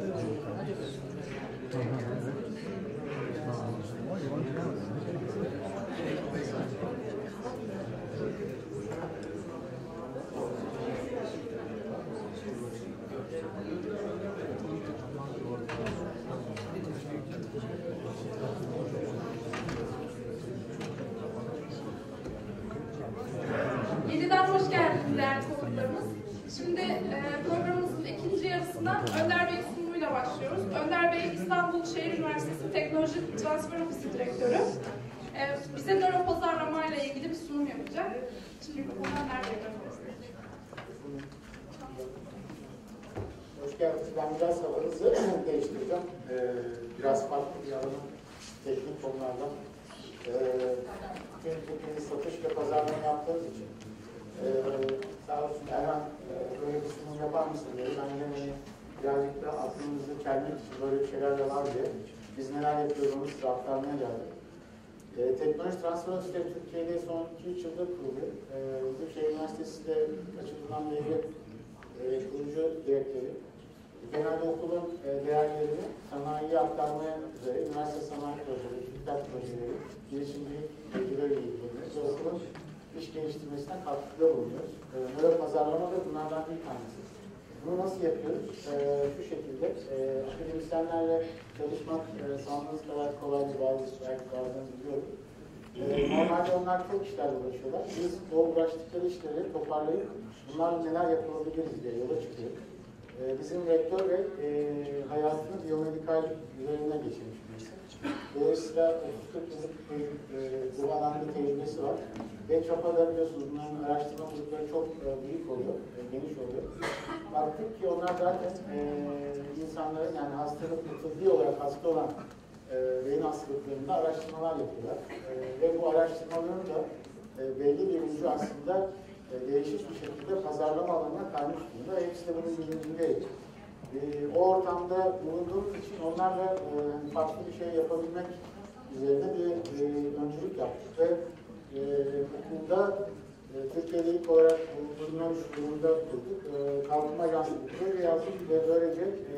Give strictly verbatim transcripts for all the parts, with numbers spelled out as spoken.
Yeniden hoş geldiniz değerli konuklarımız. Şimdi e, programımızın ikinci yarısına Önder Bey sunumuyla başlıyoruz. Önder Bey İstanbul Şehir Üniversitesi Teknoloji Transfer Ofisi Direktörü. E, bize nöro pazarlama ile ilgili bir sunum yapacak. Şimdi mikrofondan nerede yapabiliriz? Hoş geldiniz. Ben biraz havanızı değiştireceğim. Ee, biraz farklı bir alanın teknik konulardan. Ee, Çünkü satış ve pazarlama yaptığınız için ee, sağ olsun Erhan e, böyle bir sunum yapar mısın diye. Ben yine birazcık da aklınızı çelmek için böyle bir şeyler de var diye. Biz neler yapıyoruz onu size aktarmaya geldik. Ee, Teknoloji Transfer Ofisi Türkiye'de son iki üç yıldır kuruluyor. Ee, Büyükşehir Üniversitesi de açıldığından beri e, kurucu direktörü. Genelde okulun e, değerlerini sanayiye aktarmaya üzere üniversite sanayi projeleri, dikkat projeleri, girişimcilik bilgileriyle ilgileniyoruz ve okulun iş geliştirmesine katkıda bulunuyoruz. E, Nöro pazarlama da bunlardan bir tanesi. Bunu nasıl yapıyoruz? E, şu şekilde, e, akademisyenlerle çalışmak e, sandığınız kadar kolay bir bazı belki bazen biliyorum. E, normalde onlar çok işlerle uğraşıyorlar. Biz o uğraştıkları işleri toparlayıp bunlar neler yapılabiliriz diye yola çıkıyoruz. Bizim rektör ve e, hayatını biyomedikal üzerine geçirmiş birisi. Dolayısıyla otuz kırk yıllık e, bu alanda tecrübesi var. Ve çapada biliyorsunuz bunların araştırma grupları çok e, büyük oluyor, e, geniş oluyor. Baktık ki onlar zaten e, insanların yani hastalıklı, tıbbi olarak hasta olan e, beyin hastalıklarında araştırmalar yapıyorlar. E, ve bu araştırmaların da e, belli bir ucu aslında değişik bir şekilde pazarlama alanına kaymış durumda. Hepsi de bunun bilincindeydi. E, o ortamda bulunduğumuz için onlarla e, farklı bir şey yapabilmek üzerine bir e, öncülük yaptık ve e, okulda e, Türkiye'de ilk olarak bulunan şu durumda kurduk. E, kalkınma ajansı bir proje yazdık ve böylece e,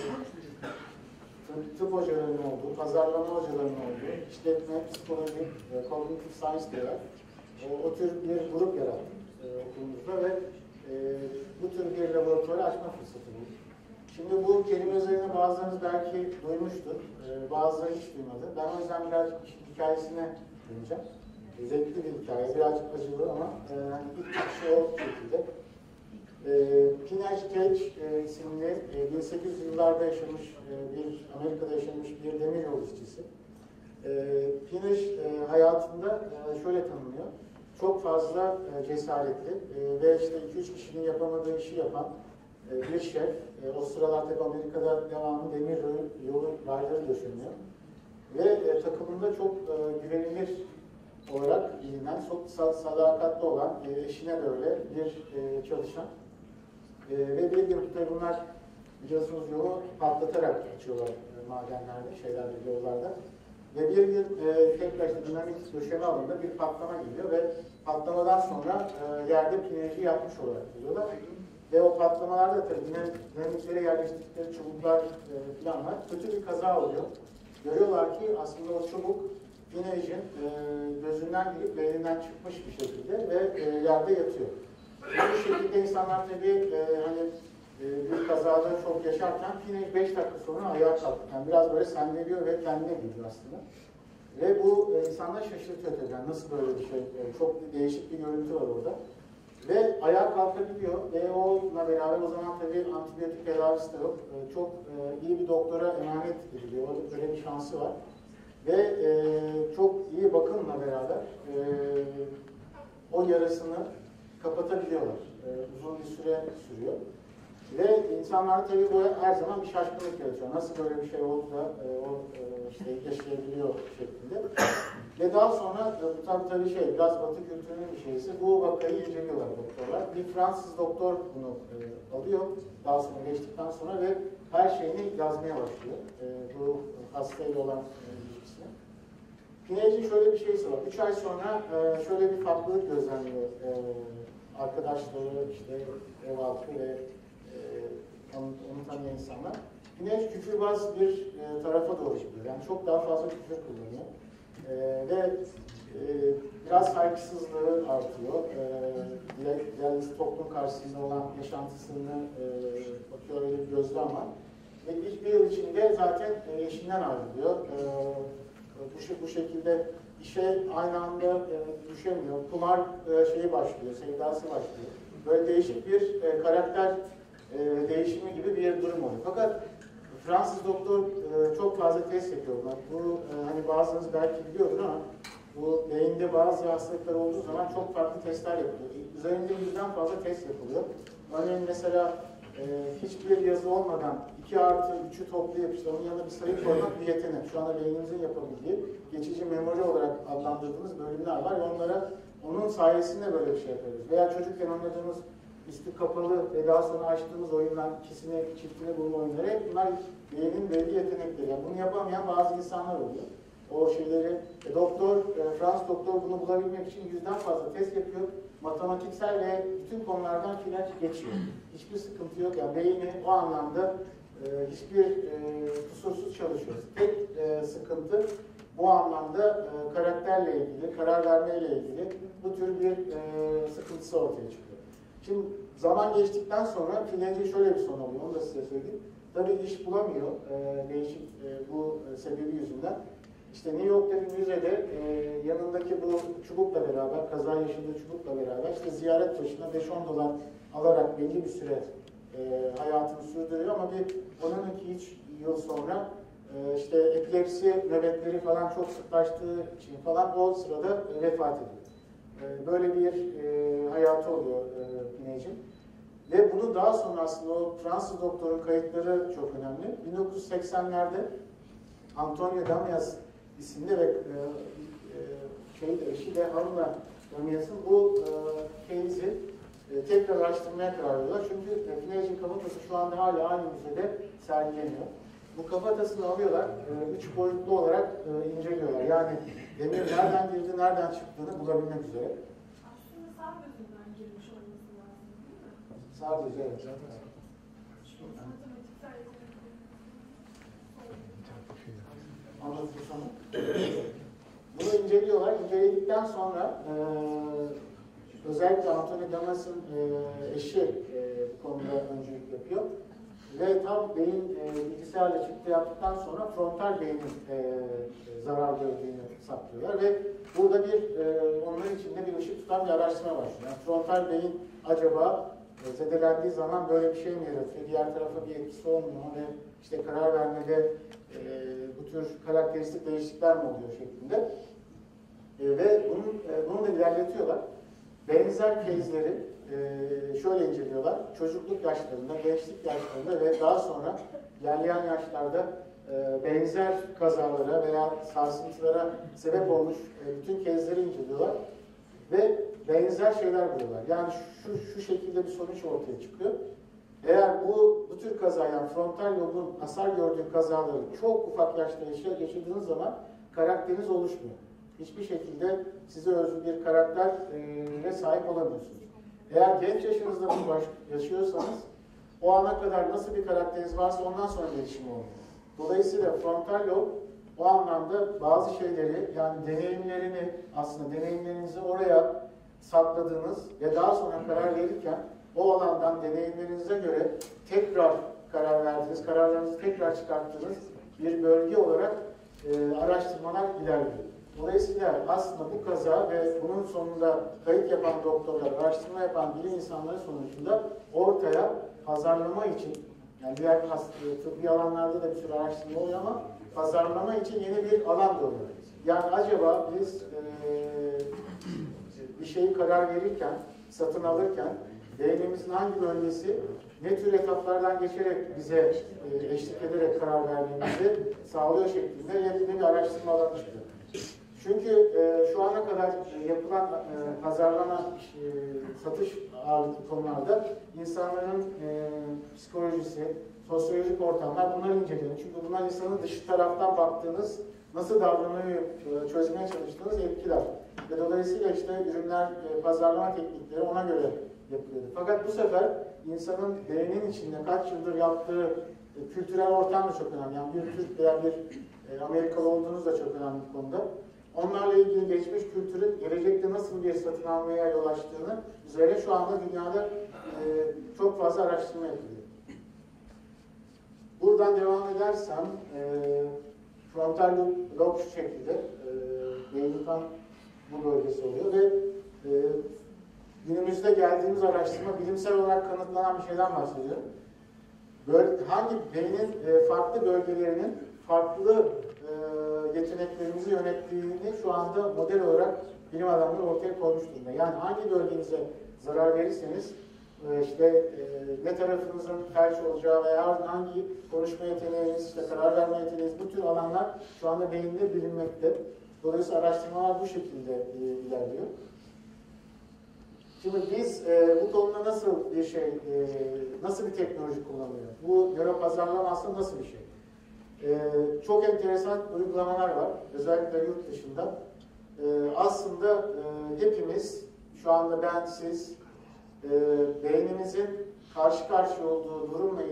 tıp, tıp hocalarının olduğu, pazarlama hocalarının olduğu, işletme, psikoloji, e, cognitive science diyorlar. E, o tür bir grup yarattık okulumuzda ve e, bu tür bir laboratuvarı açma fırsatı bulduk. Şimdi bu kelime üzerine bazılarınız belki duymuştur, e, bazıları hiç duymadı. Ben o yüzden biraz hikayesine döneceğim. E, zevkli bir hikaye, birazcık acılı ama e, hani ilk şey o şekilde. E, Pineş Cage e, isimli e, bin sekiz yüz yıllarda yaşamış, e, bir Amerika'da yaşamış bir demiryolu işçisi. E, Pineş e, hayatında e, şöyle tanınıyor. Çok fazla e, cesaretli e, ve işte iki üç kişinin yapamadığı işi yapan e, bir şef. E, o sıralar tabii Amerika'da devamlı demir yolu rayları döşeniyor. Ve e, takımında çok e, güvenilir olarak bilinen, çok sadakatli olan, e, eşine böyle bir e, çalışan. E, ve bir gün tabii bunlar biliyorsunuz yolu patlatarak açıyorlar e, madenlerde, şeylerde, yollarda. Ve bir gün e, tekrar işte dinamik döşeme alanında bir patlama geliyor ve patlamadan sonra e, yerde pineji yatmış olarak buluyorlar. Ve o patlamalarda tabii dinamiklere yerleştirdikleri çubuklar e, falan var. Kötü bir kaza oluyor. Görüyorlar ki aslında o çubuk pinejin e, gözünden girip beyninden çıkmış bir şekilde ve e, yerde yatıyor. Bu şekilde insanlar tabii e, hani bir kazada çok yaşarken Pinej beş dakika sonra ayağa kalktı. Yani biraz böyle sendeliyor ve kendine geliyor aslında. Ve bu e, insanlar şaşırtıyor tabii. Yani nasıl böyle bir şey? E, çok değişik bir görüntü var orada. Ve ayağa kalkabiliyor ve onunla beraber o zaman tabii antibiyotik tedavisi de yok. E, çok e, iyi bir doktora emanet ediliyor. Öyle bir şansı var. Ve e, çok iyi bakımla beraber e, o yarasını kapatabiliyorlar. E, uzun bir süre sürüyor. Ve insanlar tabii bu her zaman bir şaşkınlık yaratıyor. Nasıl böyle bir şey oldu da e, o e, işte yaşayabiliyor şeklinde. Ve daha sonra e, tabii tabii şey biraz Batı kültürünün bir şeysi. Bu vakayı inceliyorlar doktorlar. Bir Fransız doktor bunu e, alıyor. Daha sonra geçtikten sonra ve her şeyini yazmaya başlıyor. E, bu hastayla olan e, ilişkisine. Pinej'in şöyle bir şeysi var. Üç ay sonra e, şöyle bir farklılık gözlemliyor. E, arkadaşları, işte ev halkı ve Ee, onu, onu tanıyan insanlar. Pinage küfürbaz bir e, tarafa doğru gidiyor. Yani çok daha fazla küfür kullanıyor. E, ve e, biraz saygısızlığı artıyor. E, diğer toplum karşısında olan yaşantısını e, bakıyor, öyle bir gözlem var. Ve ilk bir yıl içinde zaten e, eşinden ayrılıyor. E, bu, bu şekilde işe aynı anda e, düşemiyor. Kumar e, şeyi başlıyor, sevdası başlıyor. Böyle değişik bir e, karakter e, değişimi gibi bir durum oluyor. Fakat Fransız doktor e, çok fazla test yapıyorlar. Bu e, hani bazınız belki biliyordur ama bu beyinde bazı hastalıklar olduğu zaman çok farklı testler yapılıyor. Üzerinde yüzden fazla test yapılıyor. Örneğin mesela e, hiçbir yazı olmadan iki artı üçü toplayıp işte onun yanına bir sayı koymak bir yetenek. Şu anda beynimizin yapabildiği geçici memori olarak adlandırdığımız bölümler var ve onlara onun sayesinde böyle bir şey yapıyoruz. Veya çocukken oynadığımız üstü kapalı ve daha sonra açtığımız oyunlar, ikisini, çiftini bulma oyunları hep bunlar beynin belli yetenekleri. Yani bunu yapamayan bazı insanlar oluyor. O şeyleri, e, doktor, e, Fransız doktor bunu bulabilmek için yüzden fazla test yapıyor. Matematiksel ve bütün konulardan filan geçiyor. Hiçbir sıkıntı yok. Yani beyni o anlamda e, hiçbir e, kusursuz çalışıyor. Tek e, sıkıntı bu anlamda e, karakterle ilgili, karar vermeyle ilgili bu tür bir e, sıkıntısı ortaya çıkıyor. Şimdi zaman geçtikten sonra Pinage'in şöyle bir son oluyor, onu da size söyleyeyim. Tabii iş bulamıyor e, değişik e, bu e, sebebi yüzünden. İşte New York'ta bir müzede e, yanındaki bu çubukla beraber, kaza yaşadığı çubukla beraber işte ziyaret başına beş on dolar alarak belli bir süre e, hayatını sürdürüyor ama bir on on iki yıl sonra e, işte epilepsi nöbetleri falan çok sıklaştığı için falan o sırada e, vefat ediyor. E, böyle bir e, hayatı oluyor e, Pinage'in. Ve bunu daha sonra aslında o Fransız doktorun kayıtları çok önemli. bin dokuz yüz seksenlerde Antonio Damias isimli ve e, e, şey de eşi de Haruna Damias'ın bu e, case'i e, tekrar araştırmaya karar veriyorlar. Çünkü e, Pinage'in kafatası şu anda hala aynı müzede sergileniyor. Bu kafatasını alıyorlar, e, üç boyutlu olarak e, inceliyorlar. Yani demir nereden girdi, nereden çıktığını bulabilmek üzere. Aslında sağ gözünden girmiş olması lazım, değil mi? Sağ gözü, evet. Zaten. Anlatırsam. Bunu inceliyorlar. İnceledikten sonra e, özellikle Antonio Damas'ın e, eşi e, bu konuda öncülük yapıyor. Ve tam beyin e, bilgisayarla çıktı yaptıktan sonra frontal beynin e, zarar gördüğünü saklıyorlar ve burada bir e, onların içinde bir ışık tutan bir araştırma başlıyor. Yani frontal beyin acaba e, zedelendiği zaman böyle bir şey mi yaratıyor? Diğer tarafa bir etkisi olmuyor ve işte karar vermede e, bu tür karakteristik değişiklikler mi oluyor şeklinde. E, ve bunun, e, bunu da ilerletiyorlar. Benzer case'leri e, şöyle inceliyorlar. Çocukluk yaşlarında, gençlik yaşlarında ve daha sonra ilerleyen yaşlarda e, benzer kazalara veya sarsıntılara sebep olmuş e, bütün case'leri inceliyorlar. Ve benzer şeyler buluyorlar. Yani şu, şu şekilde bir sonuç ortaya çıkıyor. Eğer bu, bu tür kaza, yani frontal lobun hasar gördüğü kazaları çok ufak yaşta yaşadığınız zaman karakteriniz oluşmuyor. Hiçbir şekilde size özgü bir karaktere sahip olamıyorsunuz. Eğer genç yaşınızda bunu yaşıyorsanız o ana kadar nasıl bir karakteriniz varsa ondan sonra gelişim oluyor. Dolayısıyla frontal lob o anlamda bazı şeyleri, yani deneyimlerini, aslında deneyimlerinizi oraya sakladığınız ve daha sonra karar verirken o alandan deneyimlerinize göre tekrar karar verdiğiniz, kararlarınızı tekrar çıkarttığınız bir bölge olarak e, araştırmalar ilerliyor. Dolayısıyla aslında bu kaza ve bunun sonunda kayıt yapan doktorlar, araştırma yapan bilim insanları sonucunda ortaya pazarlama için, yani diğer tıbbi alanlarda da bir sürü araştırma oluyor ama pazarlama için yeni bir alan doğuyor. Yani acaba biz e, bir şeyi karar verirken, satın alırken beynimizin hangi bölgesi ne tür etaplardan geçerek bize e, eşlik ederek karar verdiğimizi sağlıyor şeklinde yeni bir araştırma alanı çıkıyor. Çünkü e, şu ana kadar e, yapılan e, pazarlama, e, satış ağırlıklı konularda insanların e, psikolojisi, sosyolojik ortamlar bunları inceliyor. Çünkü bunlar insanın dış taraftan baktığınız, nasıl davranmayı e, çözmeye çalıştığınız etkiler. Ve dolayısıyla işte ürünler, e, pazarlama teknikleri ona göre yapılıyor. Fakat bu sefer insanın beynin içinde kaç yıldır yaptığı E, kültürel ortam da çok önemli. Yani bir Türk veya bir e, Amerikalı olduğunuz da çok önemli bir konuda. Onlarla ilgili geçmiş kültürün gelecekte nasıl bir satın almaya yol açtığını üzerine şu anda dünyada e, çok fazla araştırma yapılıyor. Buradan devam edersem, e, frontal lob şu şekilde, e, beynin tam bu bölgesi oluyor ve e, günümüzde geldiğimiz araştırma bilimsel olarak kanıtlanan bir şeyden bahsediyor. Böyle, hangi beynin e, farklı bölgelerinin farklı e, yeteneklerimizi yönettiğini şu anda model olarak bilim adamları ortaya koymuş durumda. Yani hangi bölgenize zarar verirseniz e, işte e, ne tarafınızın felç olacağı veya hangi konuşma yeteneğiniz, işte karar verme yeteneğiniz, bu tür alanlar şu anda beyinde bilinmekte. Dolayısıyla araştırmalar bu şekilde e, ilerliyor. Şimdi biz e, bu konuda nasıl bir şey, e, nasıl bir teknoloji kullanılıyor? Bu nöropazarlama aslında nasıl bir şey? E, çok enteresan uygulamalar var, özellikle yurt dışında. E, aslında e, hepimiz, şu anda ben, siz, e, beynimizin karşı karşıya olduğu durumla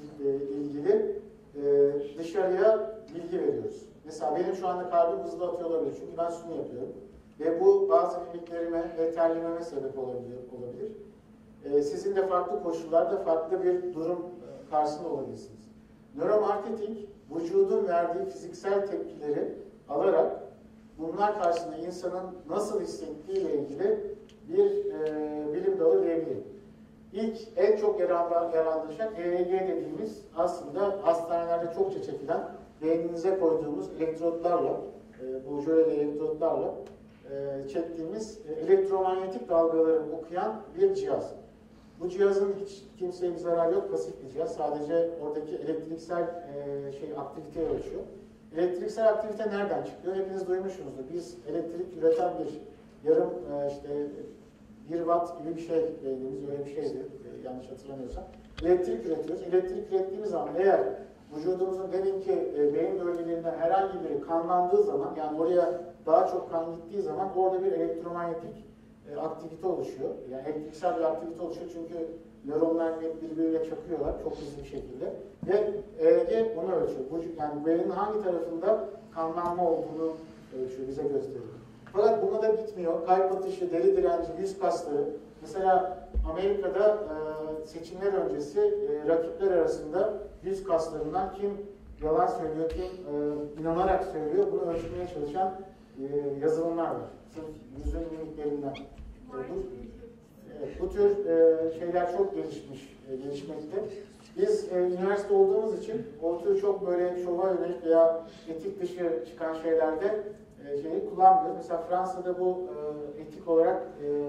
ilgili e, dışarıya bilgi veriyoruz. Mesela benim şu anda kalbim hızlı atıyor olabilir çünkü ben şunu yapıyorum. Ve bu bazı mimiklerime ve terlememe sebep olabilir. olabilir. Ee, sizin de farklı koşullarda farklı bir durum karşısında olabilirsiniz. Nöromarketing, vücudun verdiği fiziksel tepkileri alarak bunlar karşısında insanın nasıl hissettiği ile ilgili bir e, bilim dalı diyebilirim. İlk en çok yararlanacak E E G dediğimiz aslında hastanelerde çokça çekilen beyninize koyduğumuz elektrotlarla, e, bu jöle elektrotlarla çektiğimiz elektromanyetik dalgaları okuyan bir cihaz. Bu cihazın hiç kimseye bir zararı yok, pasif bir cihaz. Sadece oradaki elektriksel şey aktiviteyi ölçüyor. Elektriksel aktivite nereden çıkıyor? Hepiniz duymuşsunuzdur. Biz elektrik üreten bir yarım işte bir watt gibi bir şey beynimiz, öyle bir şeydi yanlış hatırlamıyorsam. Elektrik üretiyoruz. Elektrik ürettiğimiz zaman eğer vücudumuzun deminki e, beyin bölgelerinden herhangi biri kanlandığı zaman, yani oraya daha çok kan gittiği zaman orada bir elektromanyetik e, aktivite oluşuyor. Yani elektriksel bir aktivite oluşuyor çünkü nöronlar birbiriyle çakıyorlar çok hızlı bir şekilde. Ve E E G onu ölçüyor. Yani beynin hangi tarafında kanlanma olduğunu ölçüyor, bize gösteriyor. Fakat buna da bitmiyor. Kalp atışı, deri direnci, yüz kasları. Mesela Amerika'da e, seçimler öncesi e, rakipler arasında yüz kaslarından kim yalan söylüyor, kim e, inanarak söylüyor, bunu ölçmeye çalışan e, yazılımlar var. Sırf yüzün mimiklerinden. E, bu, evet, bu tür e, şeyler çok gelişmiş, e, gelişmekte. Biz e, üniversite olduğumuz için o tür çok böyle şova yönelik veya etik dışı çıkan şeylerde e, şeyi kullanmıyoruz. Mesela Fransa'da bu e, etik olarak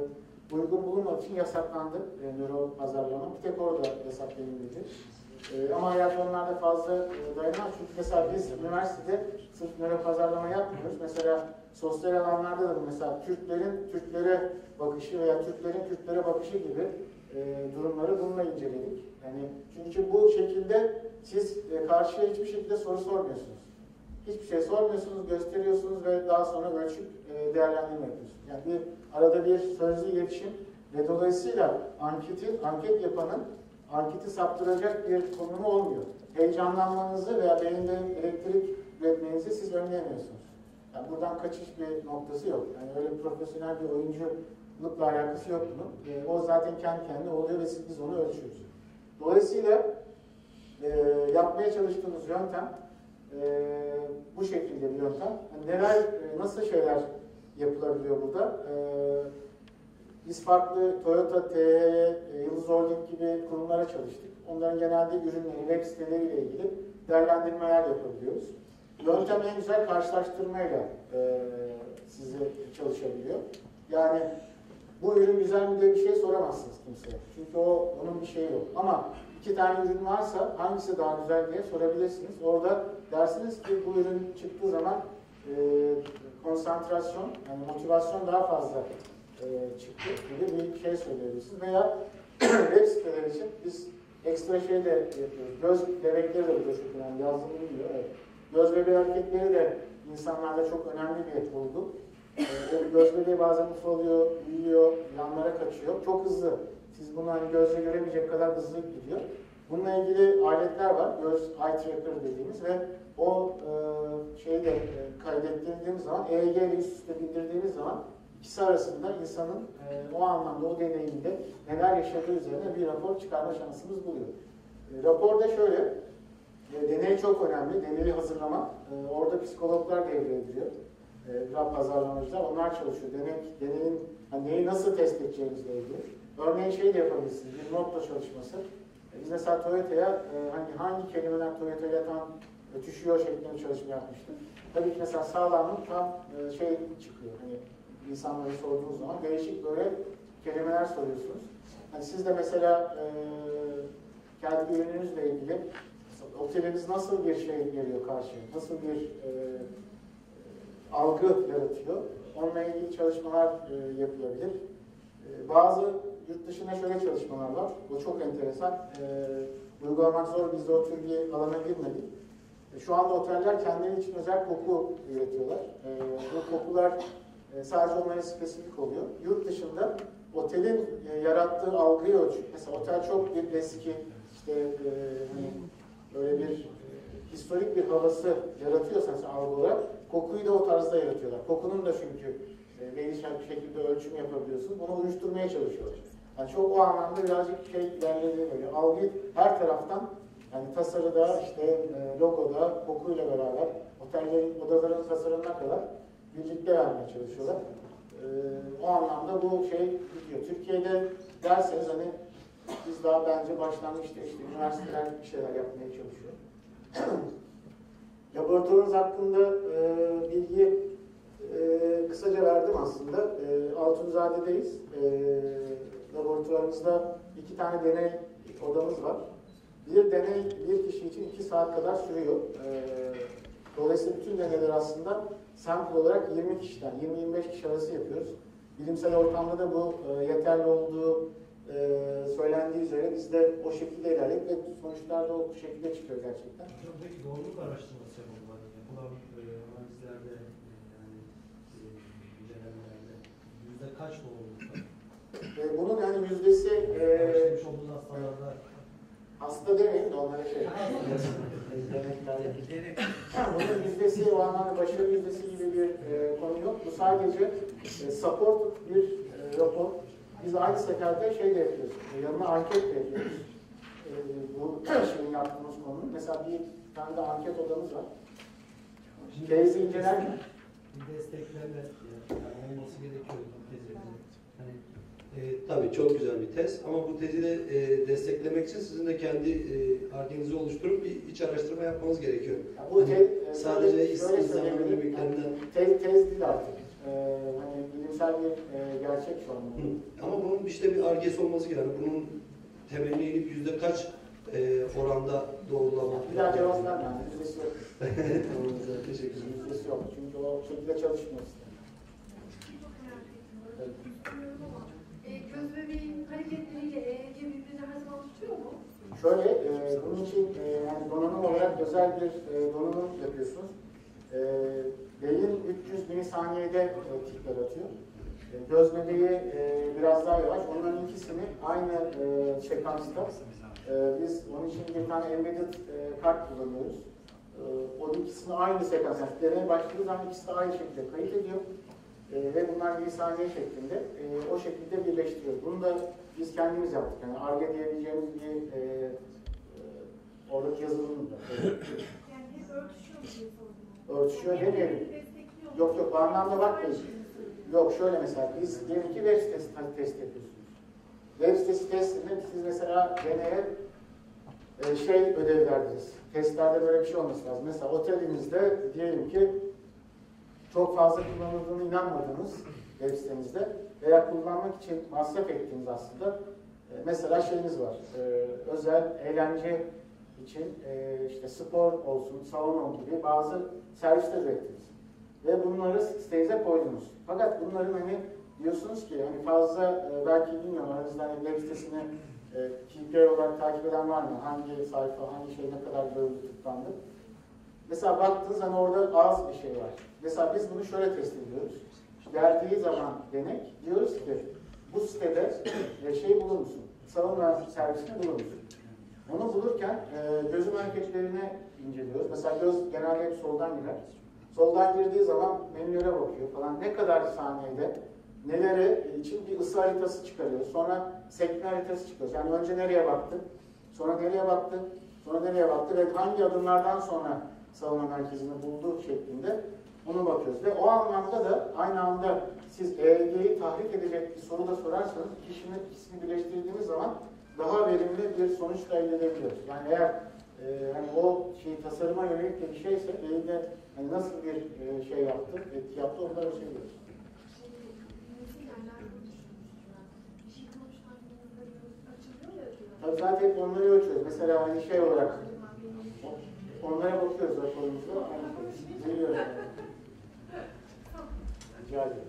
e, uygun bulunmadığı için yasaklandı e, nöro pazarlama. Bir tek orada yasak denildi. E, ama hayat onlarda fazla e, dayanamaz. Çünkü mesela biz üniversitede sırf nöro pazarlama yapmıyoruz. Mesela sosyal alanlarda da mesela Türklerin Türklere bakışı veya Türklerin Türklere bakışı gibi e, durumları bununla inceledik. Yani çünkü bu şekilde siz e, karşıya hiçbir şekilde soru sormuyorsunuz. Hiçbir şey sormuyorsunuz, gösteriyorsunuz ve daha sonra ölçüp e, değerlendirme yapıyorsunuz. Yani bir arada bir sözlü iletişim ve dolayısıyla anketi, anket yapanın anketi saptıracak bir konumu olmuyor. Heyecanlanmanızı veya beyinde elektrik üretmenizi siz önleyemiyorsunuz. Yani buradan kaçış bir noktası yok. Yani öyle profesyonel bir oyunculukla alakası yok bunun. E, o zaten kendi kendine oluyor ve biz onu ölçüyoruz. Dolayısıyla e, yapmaya çalıştığımız yöntem e, bu şekilde bir yöntem. Yani neler, e, nasıl şeyler yapılabiliyor burada? E, biz farklı Toyota, T H, e, Yıldız Holding gibi kurumlara çalıştık. Onların genelde ürünleri, web siteleriyle ilgili değerlendirmeler yapabiliyoruz. Yöntem en güzel karşılaştırmayla e, size çalışabiliyor. Yani bu ürün güzel mi diye bir şey soramazsınız kimseye. Çünkü o onun bir şeyi yok. Ama iki tane ürün varsa hangisi daha güzel diye sorabilirsiniz. Orada dersiniz ki bu ürün çıktığı zaman e, konsantrasyon, yani motivasyon daha fazla e, çıktı gibi bir şey söyleyebilirsiniz. Veya web siteleri için biz ekstra şey de yapıyoruz. Göz bebekleri de burada çok önemli. Yazdığını bilmiyor. Evet. Göz bebeği hareketleri de insanlarda çok önemli bir olgu. E, göz bebeği bazen ufalıyor, büyüyor, yanlara kaçıyor. Çok hızlı. Siz bunu hani gözle göremeyecek kadar hızlı gidiyor. Bununla ilgili aletler var, göz eye tracker dediğimiz ve o e, şeyi de e, kaydettiğimiz zaman, E E G ile üst üste bildirdiğimiz zaman ikisi arasında insanın e, o anlamda, o deneyimde neler yaşadığı üzerine bir rapor çıkarma şansımız buluyor. E, raporda şöyle, e, deney çok önemli, deneyi hazırlamak. E, orada psikologlar devreye giriyor. E, pazarlamacılar, onlar çalışıyor. Deney, deneyin hani neyi nasıl test edeceğimizle ilgili. Örneğin şey de yapabilirsiniz, bir notla çalışması. E, biz mesela Toyota'ya e, hani hangi kelimeler Toyota'ya tam ötüşüyor şeklinde bir çalışma yapmıştık. Tabii ki mesela sağlamın tam e, şey çıkıyor. Hani insanlara sorduğunuz zaman değişik böyle kelimeler soruyorsunuz. Hani siz de mesela e, kendi ürününüzle ilgili oteliniz nasıl bir şey geliyor karşıya, nasıl bir e, algı yaratıyor. Onunla ilgili çalışmalar e, yapılabilir. E, bazı yurt dışında şöyle çalışmalar var. Bu çok enteresan. E, uygulamak zor. Biz de o tür bir alana girmedik. E, şu anda oteller kendileri için özel koku üretiyorlar. E, bu kokular e, sadece onlara spesifik oluyor. Yurt dışında otelin e, yarattığı algıyı ölçüyor. Mesela otel çok bir eski, işte e, hani böyle bir e, historik bir havası yaratıyorsanız algı olarak, kokuyu da o tarzda yaratıyorlar. Kokunun da çünkü e, belli bir şekilde ölçüm yapabiliyorsunuz. Bunu uyuşturmaya çalışıyorlar. Yani çok o anlamda birazcık şey ilerlediği böyle. Algıyı her taraftan, yani tasarıda, işte e, logoda, kokuyla beraber otellerin, odaların tasarımına kadar birlikte vermeye çalışıyorlar. E, o anlamda bu şey gidiyor. Türkiye'de derseniz hani biz daha bence başlangıçta işte üniversiteler bir şeyler yapmaya çalışıyor. Laboratuvarınız hakkında e, bilgi e, kısaca verdim aslında. E, Altunzade'deyiz. E, laboratuvarımızda iki tane deney odamız var. Bir deney bir kişi için iki saat kadar sürüyor. E, dolayısıyla bütün deneyler aslında sample olarak yirmi kişiden, yirmi yirmi beş kişi arası yapıyoruz. Bilimsel ortamda da bu e, yeterli olduğu Ee, söylendiği üzere biz de o şekilde ilerleyip ve sonuçlar da o şekilde çıkıyor gerçekten. Peki doğruluk araştırması yapılmalı. Yapılan e, analizlerde, e, yani e, incelemelerde yüzde kaç doğruluk var? Ee, bunun yani yüzdesi e, araştırmış olduğunuz hastalarda hasta demeyin de onlara şey bunun yüzdesi, o anlamda başarı yüzdesi gibi bir e, konu yok. Bu sadece e, support bir e, rapor. Biz aynı seferde şey de yapıyoruz, yanına anket de yapıyoruz. E, bu şeyin yaptığımız konunun. Mesela bir tane de anket odamız var. Tezi incelerken. Bir destekleme yani olması gerekiyor bu tezinin. Hani, e, tabii çok güzel bir tez ama bu tezi de e, desteklemek için sizin de kendi argenizi e, oluşturup bir iç araştırma yapmanız gerekiyor. Yani bu hani, te, sadece insanların dinamiklerinden. Yani, tez, tez değil artık. Ee, hani bilimsel bir e, gerçek şu an. Ama bunun işte bir argesi olması gerekiyor. Yani bunun temeline inip yüzde kaç e, oranda doğrulamak? Bir daha cevap vermem. Yani. Yüzdesi yok. Teşekkür ederim. Yüzdesi yok. Çünkü o şekilde çalışmıyor. Evet. E, göz bebeğin hareketleriyle E E G birbirini her zaman tutuyor mu? Şöyle, e, bunun için e, yani donanım olarak özel bir e, donanım yapıyorsunuz. E, beyin üç yüz milisaniyede e, tikler atıyor. E, göz bebeği e, biraz daha yavaş. Onların ikisini aynı e, sekansta e, biz onun için bir tane embedded e, kart kullanıyoruz. E, o ikisini aynı sekans, yani deneye başladığı zaman ikisi de aynı şekilde kayıt ediyor. E, ve bunlar milisaniye şeklinde e, o şekilde birleştiriyoruz. Bunu da biz kendimiz yaptık. Yani Ar-Ge diyebileceğimiz bir e, e, oradaki yazılımda. Yani hep örtüşüyor mu diye sordum. Örtüşüyor demeyelim. Yok yok, o anlamda bakmayın. Yok şöyle mesela, biz diyelim ki web sitesi test yapıyorsunuz. Web sitesi testinde siz mesela deneye e, şey ödev verdiniz. Testlerde böyle bir şey olması lazım. Mesela otelinizde diyelim ki çok fazla kullanıldığını inanmadığınız web sitenizde veya kullanmak için masraf ettiğiniz aslında e, mesela şeyiniz var. E, özel eğlence için e, işte spor olsun, salon gibi bazı servisler ürettiniz. Ve bunları sitenize koydunuz. Fakat bunların hani diyorsunuz ki hani fazla e, belki bilmiyorum aranızda hani web sitesini e, K P I olarak takip eden var mı? Hangi sayfa, hangi şey ne kadar görüldü, tıklandı? Mesela baktınız hani orada az bir şey var. Mesela biz bunu şöyle test ediyoruz. Geldiği zaman denek diyoruz ki bu sitede e, şey bulur musun? Savunma servisini bulur musun? Onu bulurken e, gözüm hareketlerini inceliyoruz. Mesela göz genelde hep soldan girer. Soldan girdiği zaman menülere bakıyor falan. Ne kadar saniyede neleri için bir ısı haritası çıkarıyoruz. Sonra sekme haritası çıkarıyoruz. Yani önce nereye baktı, sonra nereye baktı, sonra nereye baktı ve hangi adımlardan sonra savunma merkezini bulduğu şeklinde ona bakıyoruz. Ve o anlamda da aynı anda siz E E G'yi tahrik edecek bir soru da sorarsanız kişinin ikisini birleştirdiğiniz zaman daha verimli bir sonuç da elde edebiliyoruz. Yani eğer e, hani o şey tasarıma yönelik de bir şeyse E E G hani nasıl bir e, şey yaptı, etki yaptı onları ölçebiliyoruz. Tabii zaten hep onları ölçüyoruz. Mesela hani şey olarak onlara bakıyoruz raporumuzda. Biliyoruz. Rica ederim.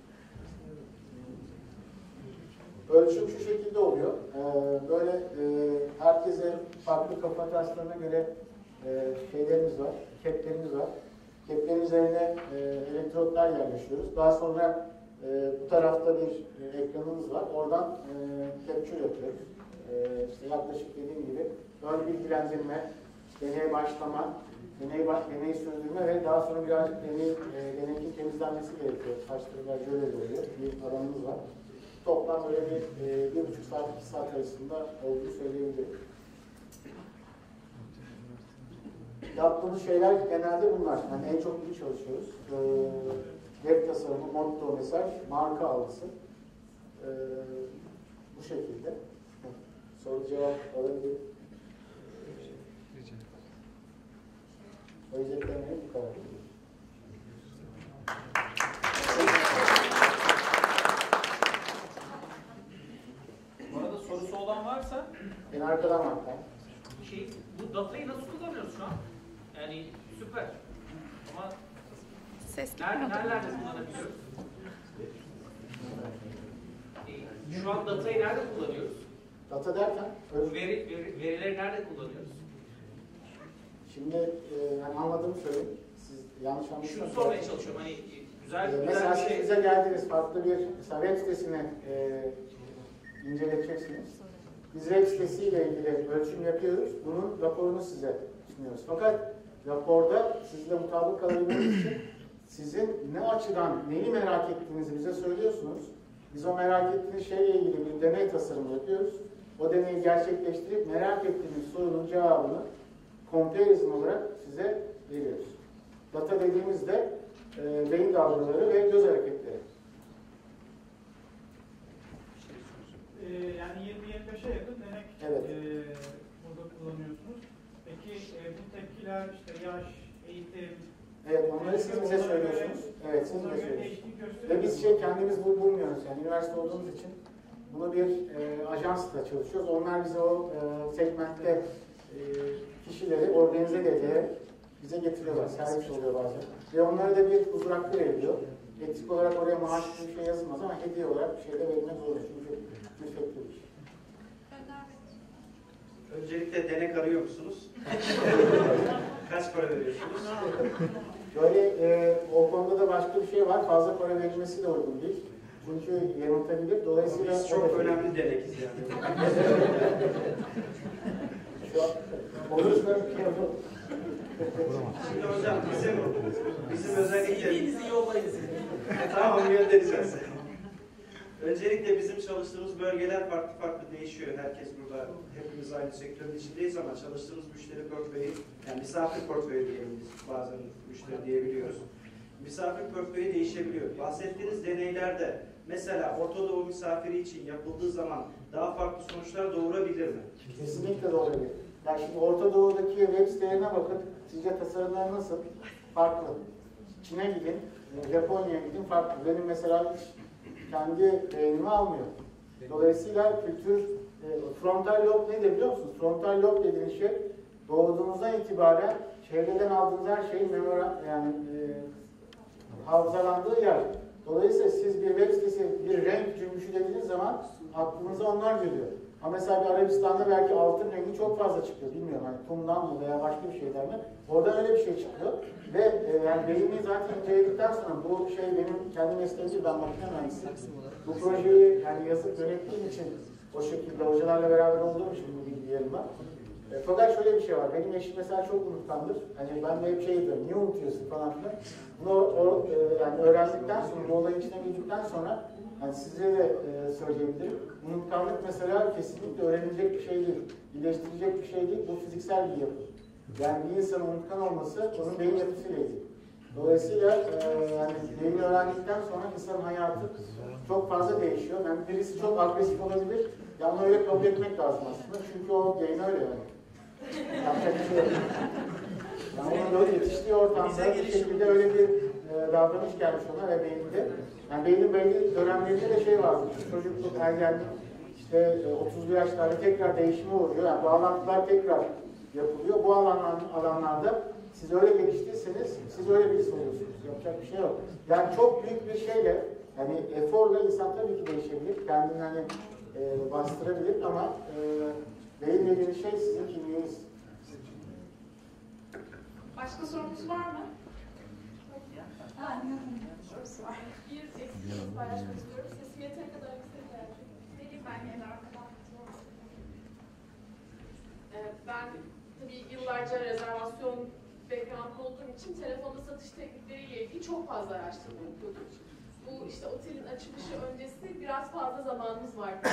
Ölçüm şu şekilde oluyor. Ee, böyle e, herkese farklı kafa taslarına göre e, şeylerimiz var, keplerimiz var. Keplerin üzerine e, elektrotlar yerleştiriyoruz. Daha sonra e, bu tarafta bir e, ekranımız var. Oradan e, capture yapıyoruz. E, işte yaklaşık dediğim gibi ön bilgilendirme, deneye başlama, deney, baş, deney sürdürme ve daha sonra birazcık deney, e, deneyin temizlenmesi gerekiyor. Taşlarıyla jöle oluyor. Bir alanımız var. Toplam böyle bir, e, bir buçuk saat, iki saat arasında olduğunu söyleyebilirim. Yaptığımız şeyler genelde bunlar. Yani en çok iyi çalışıyoruz. Ee, web tasarımı, motto, mesaj, marka algısı. Ee, bu şekilde. Soru cevap alabilir. Söyleyeceklerim bu kadar. Bu arada sorusu olan varsa En arkadan bak. şey, bu datayı nasıl kullanıyoruz şu an? Yani süper. Ama Ses nerede, nerelerde kullanabiliyoruz? Ee, şu an datayı nerede kullanıyoruz? Data derken? Öyle. Veri, veri, verileri nerede kullanıyoruz? Şimdi e, yani anladığımı söyleyeyim. Siz yanlış Şunu anlaşılmasın. sormaya çalışıyorum. Hani güzel, Ee, güzel mesela bir siz şey. bize geldiniz, farklı bir mesela web sitesini e, inceleteceksiniz. Biz web sitesiyle ilgili ölçüm yapıyoruz. Bunun raporunu size sunuyoruz. Fakat raporda sizle mutabık kalabilmeniz için sizin ne açıdan neyi merak ettiğinizi bize söylüyorsunuz. Biz o merak ettiğiniz şeyle ilgili bir deney tasarımı yapıyoruz. O deneyi gerçekleştirip merak ettiğiniz sorunun cevabını comparison olarak size veriyoruz. Data dediğimizde e, beyin dalgaları ve göz hareketleri. Ee, yani yirmi yirmi beşe yakın denek Evet. e, burada kullanıyorsunuz. Peki e, bu tepkiler işte yaş, eğitim... Evet, onları siz bize onlara söylüyorsunuz. Göre, Evet, siz bize onlara göre söylüyorsunuz. değişiklik gösteriyor. Ve biz şey kendimiz bul bulmuyoruz. Yani üniversite olduğumuz için bunu bir e, ajansla çalışıyoruz. Onlar bize o e, segmentte e, kişileri organize ederek bize getiriyorlar. Servis oluyor bazen. Ve onlara da bir huzur hakkı veriliyor. Etik olarak oraya maaş gibi bir şey yazılmaz ama hediye olarak bir şey de verilmek zorunda. Çünkü külfetli bir şey. Öncelikle denek arıyor musunuz? Kaç para veriyorsunuz? Böyle e, o konuda da başka bir şey var. Fazla para verilmesi de uygun değil. Çünkü yanıltabilir. Dolayısıyla Biz çok önemli denekiz yani. Şu an olursa şey yapalım. Şimdi hocam bizim bizim özellikle Bizi yollayın. tamam göndereceğiz. Öncelikle bizim çalıştığımız bölgeler farklı farklı değişiyor. Herkes burada, hepimiz aynı sektörün içindeyiz ama çalıştığımız müşteri portföyü, yani misafir portföyü diyelim biz, bazen müşteri diyebiliyoruz. Misafir portföyü değişebiliyor. Bahsettiğiniz deneylerde mesela Orta Doğu misafiri için yapıldığı zaman daha farklı sonuçlar doğurabilir mi? Kesinlikle doğru değil. Yani şimdi Orta Doğu'daki web sitelerine bakın. Sizce tasarımlar nasıl? Farklı. Çin'e gidin, Japonya'ya gidin farklı. Benim mesela hiç kendi beğenimi almıyor. Dolayısıyla kültür, e, frontal lob nedir biliyor musunuz? Frontal lob dediğiniz şey doğduğunuzdan itibaren çevreden aldığınız her şeyin memora, yani e, hafızalandığı yer. Dolayısıyla siz bir web sitesi, bir renk cümbüşü dediğiniz zaman aklınıza onlar geliyor. Ama mesela bir Arabistan'da belki altın rengi çok fazla çıkıyor. Bilmiyorum hani kumdan mı veya başka bir şeyden mi? Orada öyle bir şey çıkıyor. Ve e, yani beyni zaten inceledikten sonra bu şey benim kendi mesleğim değil, ben makine mühendisiyim. Bu projeyi yani yazıp yönettiğim için o şekilde hocalarla beraber olduğum için bu bilgilerim var. E, fakat şöyle bir şey var. Benim eşim mesela çok unutkandır. Hani ben de hep şey diyorum, niye unutuyorsun falan filan. Bunu o, e, yani öğrendikten sonra, bu olayın içine girdikten sonra yani size de e, söyleyebilirim. Unutkanlık mesela kesinlikle öğrenilecek bir şey değil. İyileştirecek bir şey değil. Bu fiziksel bir yapı. Yani bir insanın unutkan olması onun beyin yapısıyla ilgili. Dolayısıyla e, yani beyin öğrendikten sonra insanın hayatı çok fazla değişiyor. Yani birisi çok agresif olabilir. Yani onu öyle kabul etmek lazım aslında. Çünkü o beyin öyle yani. Yapacak bir şey yok. Yani onun böyle yetiştiği ortamda bir şekilde öyle bir e, davranış gelmiş ona ve beyinde. Yani beynin belli dönemlerinde de şey var. Çocukluk, ergenlik, işte e, otuzlu yaşlarda tekrar değişime uğruyor. Yani bağlantılar tekrar yapılıyor. Bu alanlar, alanlarda siz öyle geliştiyseniz siz öyle birisi oluyorsunuz. Yapacak bir şey yok. Yani çok büyük bir şeyle, yani eforla insan tabii ki değişebilir. Kendini hani e, bastırabilir ama e, beyinle ilgili şey sizin kimliğiniz. Başka sorunuz var mı? Sorusu var. Bir eksikliğinizi paylaşmak istiyorum. Sesim yeteri kadar yüksek geldi. Peki ben yine arkadan ee, ben tabii yıllarca rezervasyon background olduğum için telefonda satış teknikleriyle ilgili çok fazla araştırma yapıyordum. Bu işte otelin açılışı öncesi biraz fazla zamanımız vardı.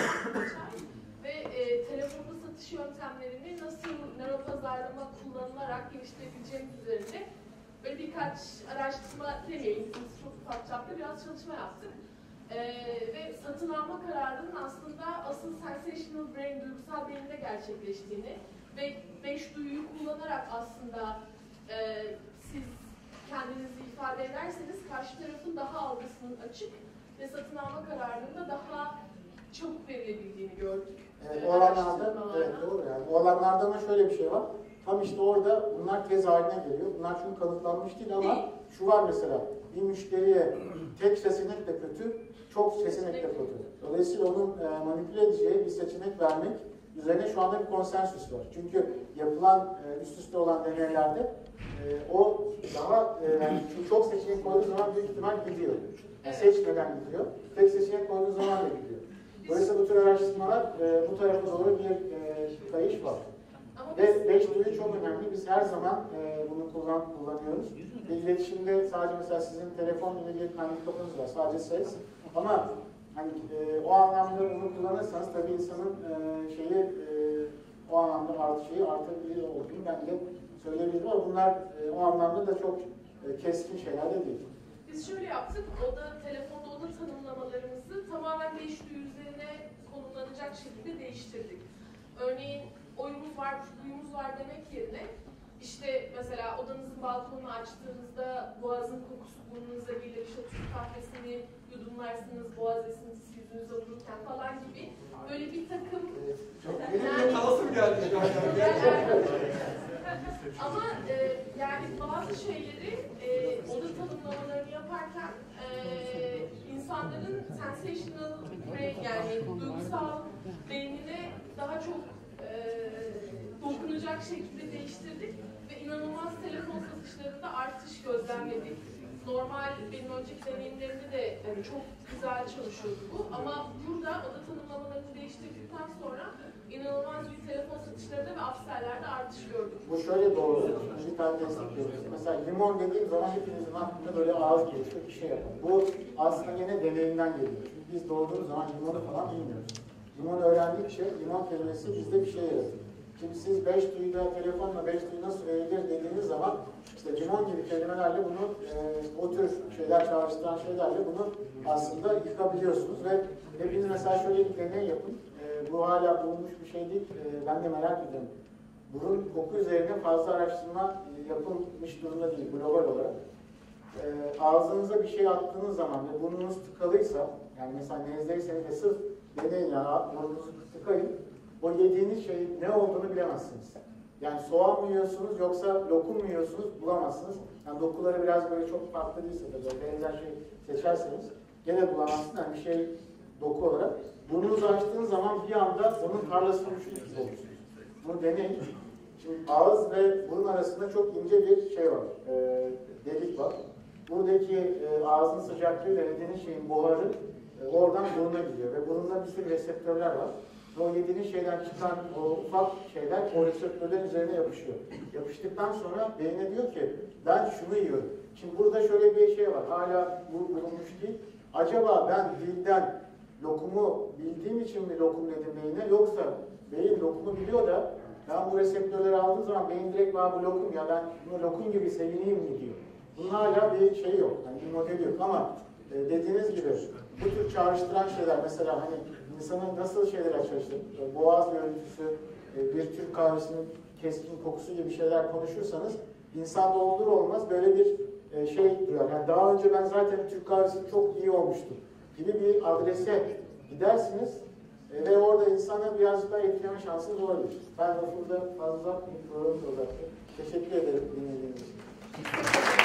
Ve e, telefonda satış yöntemlerini nasıl nöropazarlama kullanılarak geliştirebileceğimiz üzerine böyle birkaç araştırma demeyelim, çok ufak çapta biraz çalışma yaptık. Ee, ve satın alma kararının aslında asıl sensational brain, duygusal beyinde gerçekleştiğini ve beş duyuyu kullanarak aslında e, siz kendinizi ifade ederseniz karşı tarafın daha algısının açık ve satın alma kararının da daha çabuk verilebildiğini gördük. Evet, o alanlarda, evet doğru yani. O alanlarda ama şöyle bir şey var. Tam işte orada bunlar tez haline geliyor. Bunlar çünkü kanıtlanmış değil ama değil. Şu var mesela, bir müşteriye tek seçenek de kötü, çok seçenek de kötü. Dolayısıyla onun e, manipüle edeceği bir seçenek vermek üzerine şu anda bir konsensüs var. Çünkü yapılan e, üst üste olan deneylerde e, o daha e, yani çünkü çok seçenek koyduğu zaman büyük ihtimal gidiyor. Yani seçmeden gidiyor. Tek seçenek koyduğu zaman da gidiyor. Dolayısıyla bu tür araştırmalar e, bu tarafa doğru bir e, kayış var. Ve beş duyu çok önemli. Biz her zaman e, bunu kullan, kullanıyoruz. Ve iletişimde sadece mesela sizin telefon ile bir handikapınız var. Sadece ses. Ama hani e, o anlamda bunu kullanırsanız tabii insanın e, şeyi e, o anlamda artı şeyi artabilir olduğunu ben de söyleyebilirim ama bunlar e, o anlamda da çok e, keskin şeyler de değil. Biz şöyle yaptık. Oda, telefonda oda tanımlamalarımızı tamamen beş duyu üzerine konumlanacak şekilde değiştirdik. Örneğin oyumuz var, duyumuz var demek yerine işte mesela odanızın balkonunu açtığınızda boğazın kokusu burnunuza gelir, işte Türk kahvesini yudumlarsınız, boğaz esintisi yüzünüze vururken falan gibi böyle bir takım Benim kalasım geldi şu an. ama e, yani bazı şeyleri e, oda tanımlamalarını yaparken e, insanların sensational brain yani duygusal beynine daha çok e, dokunacak şekilde değiştirdik ve inanılmaz telefon satışlarında artış gözlemledik. Normal benim önceki deneyimlerimde de yani çok güzel çalışıyordu bu ama burada oda tanımlamalarını değiştirdikten sonra inanılmaz bir telefon satışlarında ve upsellerde artış gördük. Bu şöyle doğru. Bir tane destekliyoruz. Mesela limon dediğim zaman hepinizin aklında böyle ağız geçiyor bir şey yapın. Bu aslında yine deneyimden geliyor. Çünkü biz doğduğumuz zaman limonu falan bilmiyoruz. Limon öğrendikçe limon kelimesi bizde bir şey yaratıyor. Şimdi siz beş duyuda telefonla beş duyu nasıl verilir dediğiniz zaman işte limon gibi kelimelerle bunu e, o tür şeyler çağrıştıran şeylerle bunu aslında yıkabiliyorsunuz ve hepiniz mesela şöyle bir deney yapın. E, bu hala bulunmuş bir şey değil. E, ben de merak ediyorum. Burun koku üzerine fazla araştırma e, yapılmış durumda değil global olarak. E, ağzınıza bir şey attığınız zaman ve burnunuz tıkalıysa yani mesela nezleyseniz de sırf deneyin ya burnunuzu tıkayın. O yediğiniz şeyin ne olduğunu bilemezsiniz. Yani soğan mı yiyorsunuz yoksa lokum mu yiyorsunuz bulamazsınız. Yani dokuları biraz böyle çok farklı değilse de böyle benzer şey seçerseniz gene bulamazsınız. Yani bir şey doku olarak. Burnunuzu açtığınız zaman bir anda onun tarlasına düşmüş gibi olursunuz. Bunu deneyin. Şimdi ağız ve burun arasında çok ince bir şey var. E, delik var. Buradaki e, ağzın sıcaklığı ve yediğiniz şeyin buharı e, oradan buruna gidiyor ve burunda bir sürü reseptörler var. ve o yediğiniz şeyden çıkan o ufak şeyler o reseptörlerin üzerine yapışıyor. Yapıştıktan sonra beyine diyor ki ben şunu yiyorum. Şimdi burada şöyle bir şey var. Hala bu bulunmuş değil. Acaba ben dilden lokumu bildiğim için mi lokum dedim beyine, yoksa beyin lokumu biliyor da ben bu reseptörleri aldığım zaman beyin direkt bana bu lokum, ya ben bunu lokum gibi sevineyim mi diyor. Bunun hala bir şey yok, yani bir modeli yok ama e, dediğiniz gibi bu tür çağrıştıran şeyler, mesela hani insanın nasıl şeyler açmıştır, e, boğaz görüntüsü, e, bir Türk kahvesinin keskin kokusu gibi şeyler konuşursanız insanda olur olmaz böyle bir e, şey duyar. Yani daha önce ben zaten Türk kahvesi çok iyi olmuştum gibi bir adrese gidersiniz e, ve orada insanı birazcık daha etkileme şansınız olabilir. Ben lafımda fazla uzatmayayım, programı da uzattım. Teşekkür ederim dinlediğiniz için.